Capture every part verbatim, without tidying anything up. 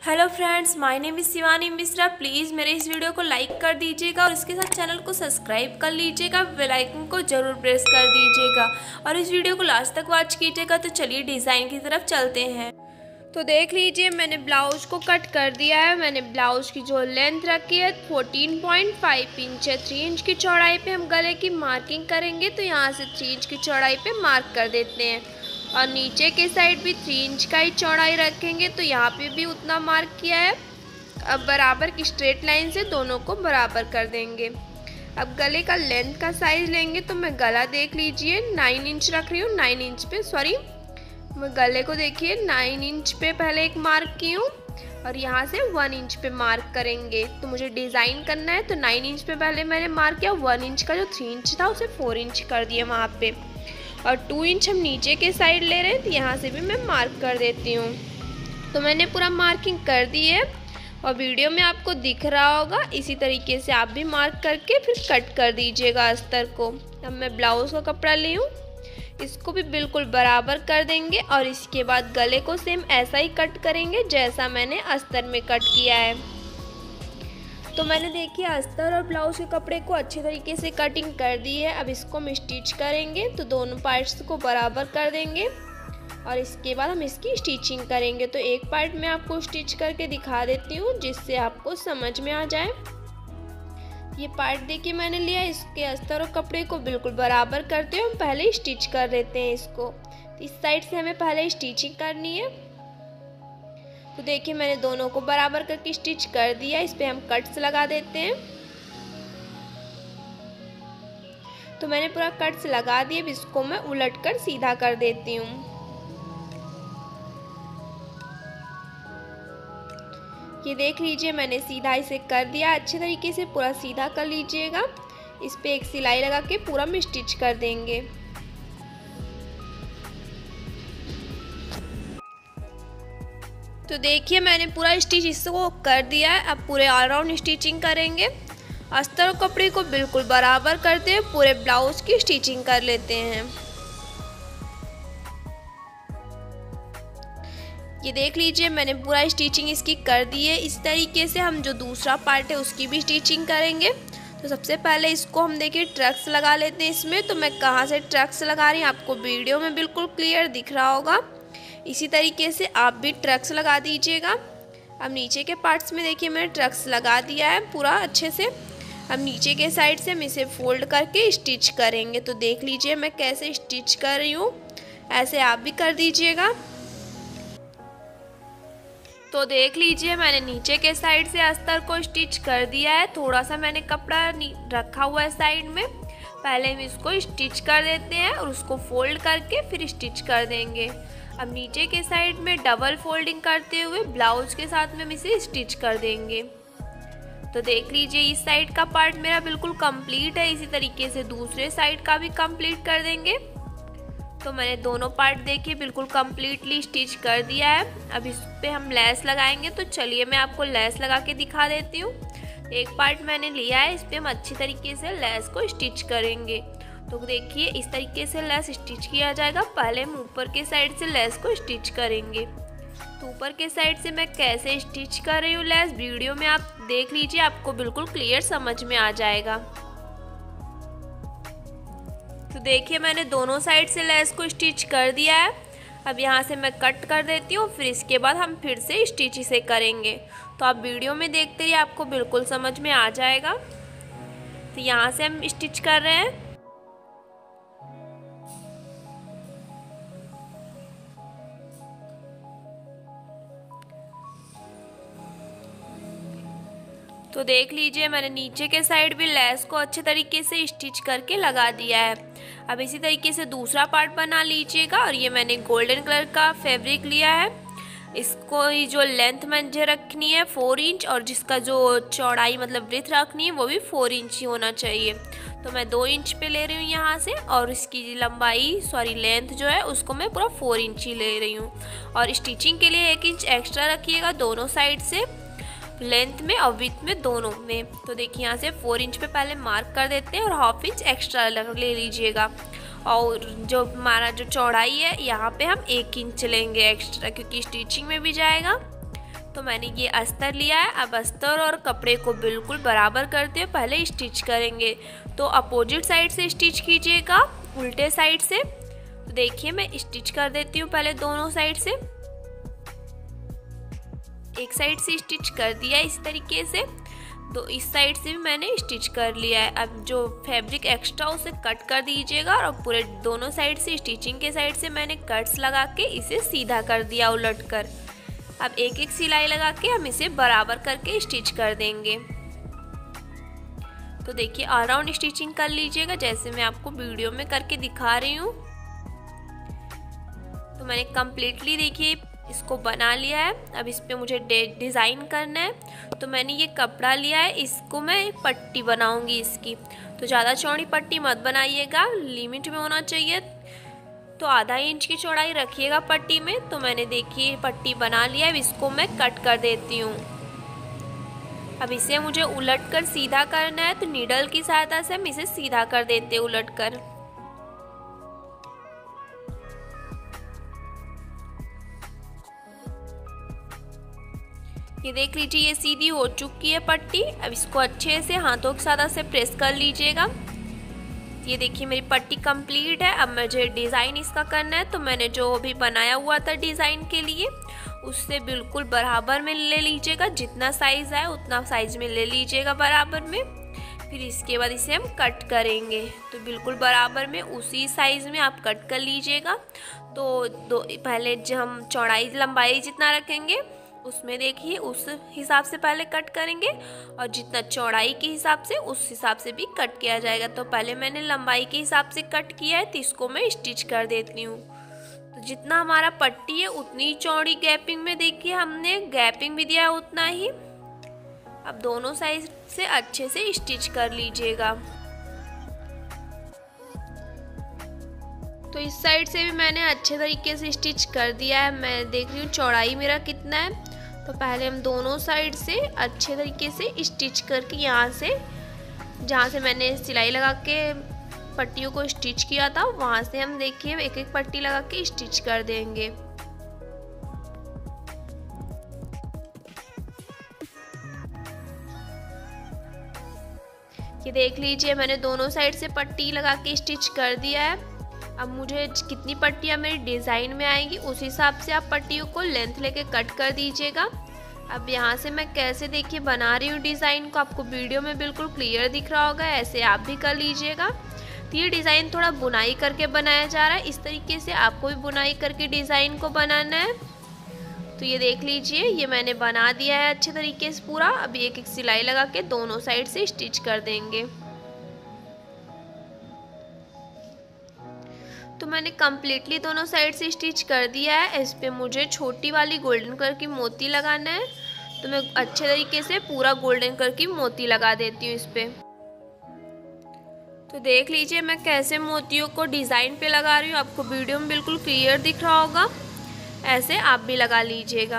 Hello friends, my name is Shivani Mishra. Please मेरे इस video को लाइक कर दीजिएगा और इसके साथ चैनल को सब्सक्राइब कर लीजिएगा। बेल आइकन को ज़रूर प्रेस कर दीजिएगा और इस वीडियो को लास्ट तक वॉच कीजिएगा। तो चलिए डिज़ाइन की तरफ चलते हैं। तो देख लीजिए, मैंने ब्लाउज़ को कट कर दिया है। मैंने ब्लाउज़ की जो लेंथ रखी है फोर्टीन पॉइंट फाइव इंच है। थ्री इंच की चौड़ाई पे हम गले की मार्किंग करेंगे, तो यहाँ से थ्री इंच की चौड़ाई पे मार्क कर देते हैं और नीचे के साइड भी थ्री इंच का ही चौड़ाई रखेंगे, तो यहाँ पे भी उतना मार्क किया है। अब बराबर की स्ट्रेट लाइन से दोनों को बराबर कर देंगे। अब गले का लेंथ का साइज़ लेंगे, तो मैं गला देख लीजिए नाइन इंच रख रही हूँ। नाइन इंच पे सॉरी मैं गले को देखिए नाइन इंच पे पहले एक मार्क की हूँ और यहाँ से वन इंच पे मार्क करेंगे। तो मुझे डिज़ाइन करना है, तो नाइन इंच पे पहले मैंने मार्क किया। वन इंच का जो थ्री इंच था उसे फोर इंच कर दिया वहाँ पे, और टू इंच हम नीचे के साइड ले रहे हैं, तो यहाँ से भी मैं मार्क कर देती हूँ। तो मैंने पूरा मार्किंग कर दी है और वीडियो में आपको दिख रहा होगा। इसी तरीके से आप भी मार्क करके फिर कट कर दीजिएगा अस्तर को। अब मैं ब्लाउज़ का कपड़ा ली हूँ, इसको भी बिल्कुल बराबर कर देंगे और इसके बाद गले को सेम ऐसा ही कट करेंगे जैसा मैंने अस्तर में कट किया है। तो मैंने देखिए अस्तर और ब्लाउज़ के कपड़े को अच्छे तरीके से कटिंग कर दी है। अब इसको हम स्टिच करेंगे, तो दोनों पार्ट्स को बराबर कर देंगे और इसके बाद हम इसकी स्टिचिंग करेंगे। तो एक पार्ट मैं आपको स्टिच करके दिखा देती हूँ जिससे आपको समझ में आ जाए। ये पार्ट देखिए मैंने लिया, इसके अस्तर और कपड़े को बिल्कुल बराबर करते हुए हम पहले स्टिच कर देते हैं इसको। तो इस साइड से हमें पहले स्टिचिंग करनी है। तो देखिए मैंने दोनों को बराबर करके स्टिच कर दिया। इस पे हम कट्स लगा देते हैं। तो मैंने पूरा कट्स लगा दिए। अब इसको मैं उलट कर सीधा कर देती हूँ। ये देख लीजिए मैंने सीधा इसे कर दिया। अच्छे तरीके से पूरा सीधा कर लीजिएगा। इस पे एक सिलाई लगा के पूरा हम स्टिच कर देंगे। तो देखिए मैंने पूरा स्टिच इसको कर दिया है। अब पूरे ऑलराउंड स्टिचिंग करेंगे। अस्तर और कपड़े को बिल्कुल बराबर करते हुए पूरे ब्लाउज की स्टिचिंग कर लेते हैं। ये देख लीजिए मैंने पूरा स्टिचिंग इसकी कर दी है। इस तरीके से हम जो दूसरा पार्ट है उसकी भी स्टिचिंग करेंगे। तो सबसे पहले इसको हम देखिए ट्रक्स लगा लेते हैं इसमें। तो मैं कहाँ से ट्रक्स लगा रही हूँ आपको वीडियो में बिल्कुल क्लियर दिख रहा होगा। इसी तरीके से आप भी ट्रक्स लगा दीजिएगा। अब नीचे के पार्ट्स में देखिए मैंने ट्रक्स लगा दिया है पूरा अच्छे से। अब नीचे के साइड से हम इसे फोल्ड करके स्टिच करेंगे। तो देख लीजिए मैं कैसे स्टिच कर रही हूँ, ऐसे आप भी कर दीजिएगा। तो देख लीजिए मैंने नीचे के साइड से अस्तर को स्टिच कर दिया है। थोड़ा सा मैंने कपड़ा रखा हुआ है साइड में, पहले हम इसको स्टिच कर देते हैं और उसको फोल्ड करके फिर स्टिच कर देंगे। अब नीचे के साइड में डबल फोल्डिंग करते हुए ब्लाउज के साथ में हम इसे स्टिच कर देंगे। तो देख लीजिए इस साइड का पार्ट मेरा बिल्कुल कंप्लीट है। इसी तरीके से दूसरे साइड का भी कंप्लीट कर देंगे। तो मैंने दोनों पार्ट देखिए बिल्कुल कंप्लीटली स्टिच कर दिया है। अब इस पे हम लेस लगाएंगे। तो चलिए मैं आपको लेस लगा के दिखा देती हूँ। एक पार्ट मैंने लिया है, इस पे हम अच्छी तरीके से लेस को स्टिच करेंगे। तो देखिए इस तरीके से लेस स्टिच किया जाएगा। पहले हम ऊपर के साइड से लेस को स्टिच करेंगे। तो ऊपर के साइड से मैं कैसे स्टिच कर रही हूँ लेस वीडियो में आप देख लीजिए, आपको बिल्कुल क्लियर समझ में आ जाएगा। तो देखिए मैंने दोनों साइड से लेस को स्टिच कर दिया है। अब यहाँ से मैं कट कर देती हूँ, फिर इसके बाद हम फिर से स्टिच इसे करेंगे। तो आप वीडियो में देखते ही आपको बिल्कुल समझ में आ जाएगा। तो यहाँ से हम स्टिच कर रहे हैं। तो देख लीजिए मैंने नीचे के साइड भी लेस को अच्छे तरीके से स्टिच करके लगा दिया है। अब इसी तरीके से दूसरा पार्ट बना लीजिएगा। और ये मैंने गोल्डन कलर का फैब्रिक लिया है। इसको जो लेंथ मुझे रखनी है फोर इंच और जिसका जो चौड़ाई मतलब ब्रेथ रखनी है वो भी फोर इंच ही होना चाहिए। तो मैं दो इंच पे ले रही हूँ यहाँ से, और इसकी लंबाई सॉरी लेंथ जो है उसको मैं पूरा फोर इंच ही ले रही हूँ। और स्टिचिंग के लिए एक इंच एक्स्ट्रा रखिएगा दोनों साइड से, लेंथ में और विड्थ में दोनों में। तो देखिए यहाँ से फोर इंच पे पहले मार्क कर देते हैं और हाफ इंच एक्स्ट्रा ले लीजिएगा। और जो हमारा जो चौड़ाई है यहाँ पे हम एक इंच लेंगे एक्स्ट्रा, क्योंकि स्टिचिंग में भी जाएगा। तो मैंने ये अस्तर लिया है। अब अस्तर और कपड़े को बिल्कुल बराबर करते हुए पहले स्टिच करेंगे। तो अपोजिट साइड से स्टिच कीजिएगा, उल्टे साइड से। तो देखिए मैं स्टिच कर देती हूँ पहले दोनों साइड से। एक साइड से स्टिच कर दिया इस तरीके से, तो इस साइड से भी मैंने स्टिच कर लिया है। अब जो फैब्रिक एक्स्ट्रा उसे कट कर दीजिएगा और पूरे दोनों साइड से स्टिचिंग के साइड से मैंने कट्स लगा के इसे सीधा कर दिया उलट कर। अब एक एक सिलाई लगा के हम इसे बराबर करके स्टिच कर देंगे। तो देखिए ऑल राउंड स्टिचिंग कर लीजिएगा जैसे मैं आपको वीडियो में करके दिखा रही हूँ। तो मैंने कम्प्लीटली देखिए इसको बना लिया है। अब इस पे मुझे डिज़ाइन करना है। तो मैंने ये कपड़ा लिया है, इसको मैं पट्टी बनाऊंगी इसकी। तो ज़्यादा चौड़ी पट्टी मत बनाइएगा, लिमिट में होना चाहिए। तो आधा इंच की चौड़ाई रखिएगा पट्टी में। तो मैंने देखिए पट्टी बना लिया है, इसको मैं कट कर देती हूँ। अब इसे मुझे उलट कर सीधा करना है, तो नीडल की सहायता से हम इसे सीधा कर देते हैं उलट कर। ये देख लीजिए ये सीधी हो चुकी है पट्टी। अब इसको अच्छे से हाथों की सहायता से प्रेस कर लीजिएगा। ये देखिए मेरी पट्टी कंप्लीट है। अब मुझे डिज़ाइन इसका करना है। तो मैंने जो अभी बनाया हुआ था डिज़ाइन के लिए, उससे बिल्कुल बराबर में ले लीजिएगा। जितना साइज़ है उतना साइज़ में ले लीजिएगा बराबर में। फिर इसके बाद इसे हम कट करेंगे। तो बिल्कुल बराबर में उसी साइज़ में आप कट कर लीजिएगा। तो दो पहले जो हम चौड़ाई लंबाई जितना रखेंगे उसमें देखिए उस हिसाब से पहले कट करेंगे, और जितना चौड़ाई के हिसाब से उस हिसाब से भी कट किया जाएगा। तो पहले मैंने लंबाई के हिसाब से कट किया है, तो इसको मैं स्टिच कर देती हूँ। तो जितना हमारा पट्टी है उतनी चौड़ी गैपिंग में देखिए हमने गैपिंग भी दिया है उतना ही। अब दोनों साइड से अच्छे से स्टिच कर लीजिएगा। तो इस साइड से भी मैंने अच्छे तरीके से स्टिच कर दिया है। मैं देख रही हूँ चौड़ाई मेरा कितना है। तो पहले हम दोनों साइड से अच्छे तरीके से स्टिच करके यहाँ से जहाँ से मैंने सिलाई लगा के पट्टियों को स्टिच किया था वहाँ से हम देखिए एक एक पट्टी लगा के स्टिच कर देंगे। ये देख लीजिए मैंने दोनों साइड से पट्टी लगा के स्टिच कर दिया है। अब मुझे कितनी पट्टियाँ मेरी डिज़ाइन में आएंगी उस हिसाब से आप पट्टियों को लेंथ लेके कट कर दीजिएगा। अब यहाँ से मैं कैसे देखिए बना रही हूँ डिज़ाइन को, आपको वीडियो में बिल्कुल क्लियर दिख रहा होगा। ऐसे आप भी कर लीजिएगा। तो ये डिज़ाइन थोड़ा बुनाई करके बनाया जा रहा है, इस तरीके से आपको भी बुनाई करके डिज़ाइन को बनाना है। तो ये देख लीजिए ये मैंने बना दिया है अच्छे तरीके से पूरा। अब एक एक सिलाई लगा के दोनों साइड से स्टिच कर देंगे। तो मैंने कम्प्लीटली दोनों साइड से स्टिच कर दिया है। इस पे मुझे छोटी वाली गोल्डन कलर की मोती लगाना है। तो मैं अच्छे तरीके से पूरा गोल्डन कलर की मोती लगा देती हूँ इस पे। तो देख लीजिए मैं कैसे मोतियों को डिज़ाइन पे लगा रही हूँ, आपको वीडियो में बिल्कुल क्लियर दिख रहा होगा। ऐसे आप भी लगा लीजिएगा।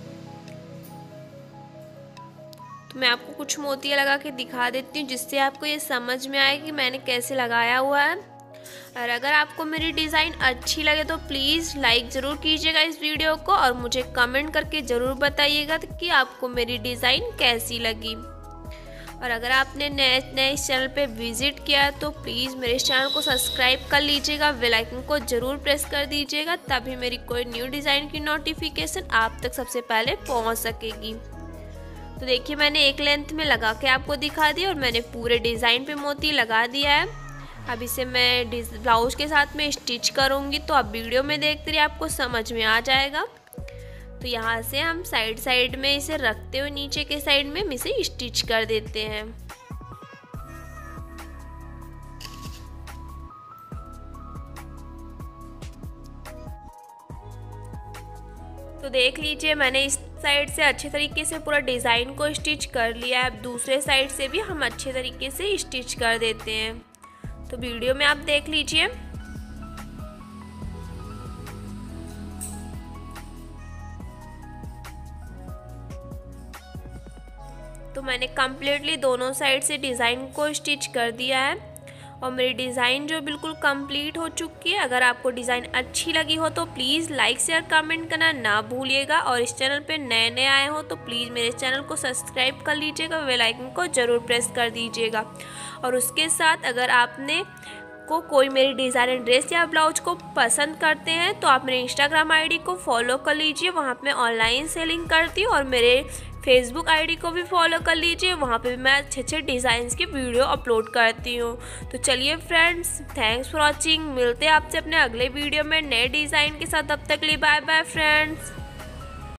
तो मैं आपको कुछ मोतियाँ लगा के दिखा देती हूँ जिससे आपको ये समझ में आए कि मैंने कैसे लगाया हुआ है। और अगर आपको मेरी डिज़ाइन अच्छी लगे तो प्लीज़ लाइक ज़रूर कीजिएगा इस वीडियो को, और मुझे कमेंट करके ज़रूर बताइएगा कि आपको मेरी डिज़ाइन कैसी लगी। और अगर आपने नए नए इस चैनल पे विज़िट किया तो प्लीज़ मेरे इस चैनल को सब्सक्राइब कर लीजिएगा, बेल आइकन को ज़रूर प्रेस कर दीजिएगा, तभी मेरी कोई न्यू डिज़ाइन की नोटिफिकेशन आप तक सबसे पहले पहुँच सकेगी। तो देखिए मैंने एक लेंथ में लगा के आपको दिखा दिया और मैंने पूरे डिज़ाइन पे मोती लगा दिया है। अब इसे मैं ब्लाउज के साथ में स्टिच करूँगी, तो आप वीडियो में देखते रहिए, आपको समझ में आ जाएगा। तो यहाँ से हम साइड साइड में इसे रखते हुए नीचे के साइड में हम इसे स्टिच कर देते हैं। तो देख लीजिए मैंने इस साइड से अच्छे तरीके से पूरा डिज़ाइन को स्टिच कर लिया है। अब दूसरे साइड से भी हम अच्छे तरीके से स्टिच कर देते हैं। तो वीडियो में आप देख लीजिए। तो मैंने कम्प्लीटली दोनों साइड से डिज़ाइन को स्टिच कर दिया है। और मेरी डिज़ाइन जो बिल्कुल कंप्लीट हो चुकी है। अगर आपको डिज़ाइन अच्छी लगी हो तो प्लीज़ लाइक शेयर कमेंट करना ना भूलिएगा, और इस चैनल पे नए नए आए हो तो प्लीज़ मेरे चैनल को सब्सक्राइब कर लीजिएगा, बेल आइकन को ज़रूर प्रेस कर दीजिएगा। और उसके साथ अगर आपने को कोई मेरी डिज़ाइन ड्रेस या ब्लाउज को पसंद करते हैं तो आप मेरे इंस्टाग्राम आईडी को फॉलो कर लीजिए, वहाँ पे मैं ऑनलाइन सेलिंग करती हूँ। और मेरे फेसबुक आईडी को भी फॉलो कर लीजिए, वहाँ पे भी मैं अच्छे अच्छे डिज़ाइंस की वीडियो अपलोड करती हूँ। तो चलिए फ्रेंड्स, थैंक्स फॉर वॉचिंग। मिलते हैं आपसे अपने अगले वीडियो में नए डिज़ाइन के साथ। तब तक के लिए बाय बाय फ्रेंड्स।